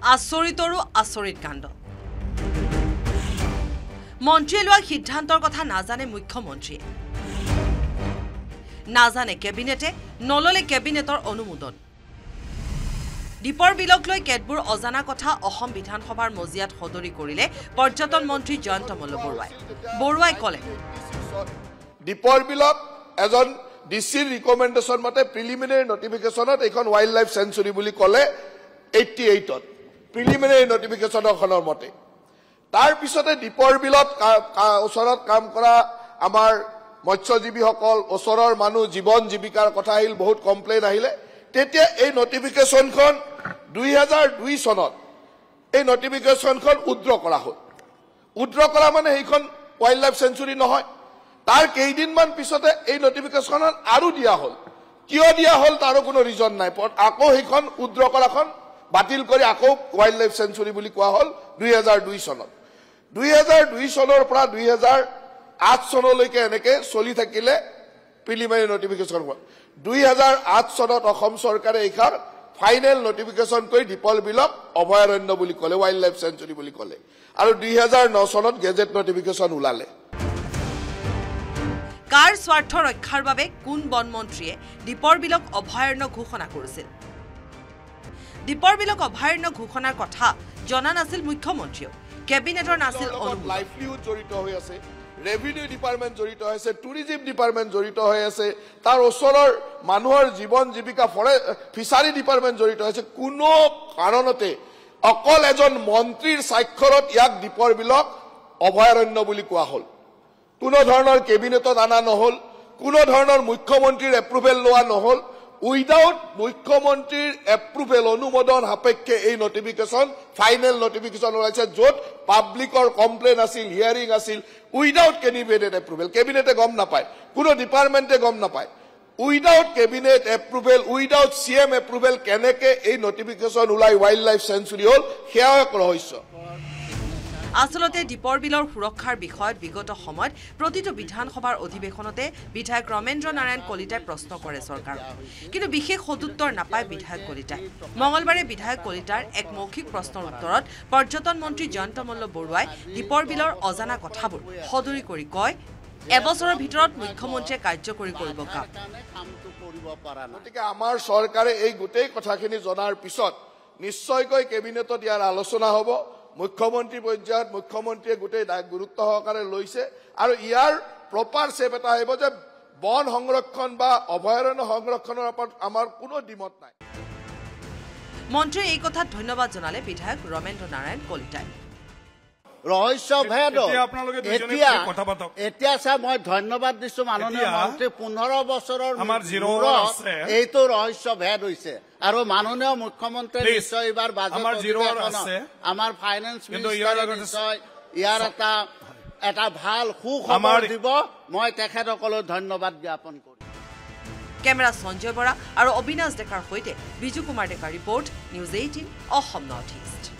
আচৰিতৰো আচৰিত কাণ্ড মন্ত্ৰীয়ে লোৱা সিদ্ধান্তৰ কথা নাজানে মুখ্যমন্ত্ৰীয়ে নাজানে কেবিনেটে নললে কেবিনেটৰ অনুমোদন দীপৰ বিলক লৈ কেতবোৰ অজানা কথা অসম বিধানসভাৰ মজিয়াত সদৰি কৰিলে পৰ্যটন মন্ত্ৰী জয়ন্ত মল্ল বৰুৱাই ক'লে দীপৰ বিলক এজন ডিসিৰ ৰিকমেন্ডেশন মতে প্ৰিলিমিনাৰী নটিফিকেশনত এখন ওয়াইল্ড লাইফ সেঞ্চুৰী বুলি ক'লে 88ত প্ৰিলিমিনাৰী নটিফিকেশনৰ মতে তাৰ পিছতে দীপৰ বিলত ওচৰত কাম কৰা আমাৰ মৎস্যজীৱীসকল ওচৰৰ মানুহ জীৱন জীৱিকাৰ কথা আহিল বহুত কমপ্লেইন আহিলে তেতিয়া এই নটিফিকেশনখন 2002 চনত এই নটিফিকেশনখন উদ্ৰ কৰা হ'ল উদ্ৰ কৰা মানে এইখন ওয়াইল্ড লাইফ সেঞ্চুৰী নহয় তাৰ কেইদিনমান পিছতে এই নটিফিকেশন আৰু দিয়া হ'ল কিয় দিয়া হ'ল তাৰো কোনো ৰিজন নাই আকৌ এইখন উদ্ৰ কৰাখন বাতিল কৰি আকৌ ওয়াইল্ড লাইফ সেঞ্চুৰী বুলি কোৱা হ'ল 2002 চনত 2002 চনৰ পৰা 2008 চনলৈকে এনেকে চলি থাকিলে প্ৰিলিমিনাৰী নটিফিকেশন 2008 চনত অসম চৰকাৰে এইখাৰ ফাইনেল নটিফিকেশন কৰি দীপৰ বিলক অভয়াৰণ্য বুলি ক'লে ওয়াইল্ড লাইফ সেঞ্চুৰী বুলি ক'লে আৰু 2009 চনত গেজেট নটিফিকেশন ওলালে কাৰ স্বাৰ্থ ৰক্ষাৰ বাবে কোন বন মন্ত্ৰীয়ে দীপৰ বিলক অভয়াৰণ্য ঘোষণা কৰিছিল দীপৰ বিলক অভয়াৰণ্য ঘোষণাৰ কথা জনা নাছিল মুখ্যমন্ত্ৰীয়ে কেবিনেটৰ নাছিল লাইভলিহুড জড়িত হৈ আছে ৰেভিনিউ ডিপাৰ্টমেন্ট জড়িত হৈ আছে টুৰিজম ডিপাৰ্টমেন্ট জড়িত হৈ আছে তাৰ ওচৰৰ মানুহৰ জীৱন জীৱিকা ফিচাৰী ডিপাৰ্টমেন্ট জড়িত হৈছে কোনো কাৰণতে অকল এজন মন্ত্ৰীৰ স্বাক্ষৰত ইয়াক দীপৰ বিলক অভয়াৰণ্য বুলি কোৱা হ'ল কোনো ধৰণৰ কেবিনেটত আনা নহল কোনো ধৰণৰ মুখ্যমন্ত্ৰীৰ এপ্ৰুভেল লোৱা নহল উইদাউট মুখ্যমন্ত্ৰীৰ এপ্ৰুভেল অনুমোদন সাপেক্ষে এই নটিফিকেশন ফাইনেল নটিফিকেশন ওলাইছে য'ত পাব্লিকৰ কমপ্লেইন আছিল হিয়াৰিং আছিল উইদাউট কেবিনেট এপ্ৰুভেল কেবিনেটে গম নাপায় কোনো ডিপাৰ্টমেণ্টে গম নাপায় without cabinet approval without CM approval কেনেকে এই নটিফিকেশন ওলাই ওয়াইল্ড লাইফ সেঞ্চুৰী হ'ল সেয়া এক ৰহস্য আসলতে দীপৰ বিলৰ সুৰক্ষাৰ বিষয়ত বিগত সময়ত প্ৰতিটো বিধানসভাৰ অধিৱেশনতে বিধায়ক ৰমেন্দ্ৰ নাৰায়ণ কলিতাই প্ৰশ্ন কৰে চৰকাৰ কিন্তু বিশেষ সদুত্তৰ নাপায় বিধায়ক কলিতাই মঙলবাৰে বিধায়ক কলিতাৰ এক মৌখিক প্ৰশ্নৰ উত্তৰত পৰ্যটন মন্ত্ৰী জয়ন্ত মল্ল বৰুৱাই দীপৰ বিলৰ অজানা কথাবোৰ সদৰি কৰি কয় এবছৰৰ ভিতৰত মুখ্যমন্ত্ৰীয়ে কাৰ্যকৰী কৰিব কাম গতিকে আমাৰ চৰকাৰে এই গোটেই কথাখিনি জনাৰ পিছত নিশ্চয়কৈ কেবিনেটত ইয়াৰ আলোচনা হ'ব মুখ্যমন্ত্ৰী পৰ্যায়ত মুখ্যমন্ত্ৰীয়ে গোটেই গুৰুত্ব সহকাৰে লৈছে আৰু ইয়াৰ প্ৰপাৰ ষ্টেপ এটা আহিব যে বন সংৰক্ষণ বা অভয়াৰণ্য সংৰক্ষণৰ ওপৰত আমাৰ কোনো দ্বিমত নাই মন্ত্ৰীয়ে এই কথাত ধন্যবাদ জনালে বিধায়ক ৰমেন্দ্ৰ নাৰায়ণ কলিতাই ৰহস্য ভেদ এতিয়া চা মই ধন্যবাদ দিছো মাননীয় মন্ত্ৰী 15 বছৰৰ এইটো ৰহস্য ভেদ হৈছে আৰু মাননীয় মুখ্যমন্ত্ৰী নিশ্চয় এইবাৰ বাজেট আমাৰ ফাইনেন্স মিনিষ্টাৰে নিশ্চয় ইয়াৰ এটা ভাল সুখবৰ দিব মই তেখেতসকলক ধন্যবাদ জ্ঞাপন কৰিম কেমেৰা সঞ্জয় বৰা আৰু অবিনাশ ডেকাৰ সৈতে বিজু কুমাৰ ডেকাৰ report news 18 Assam north east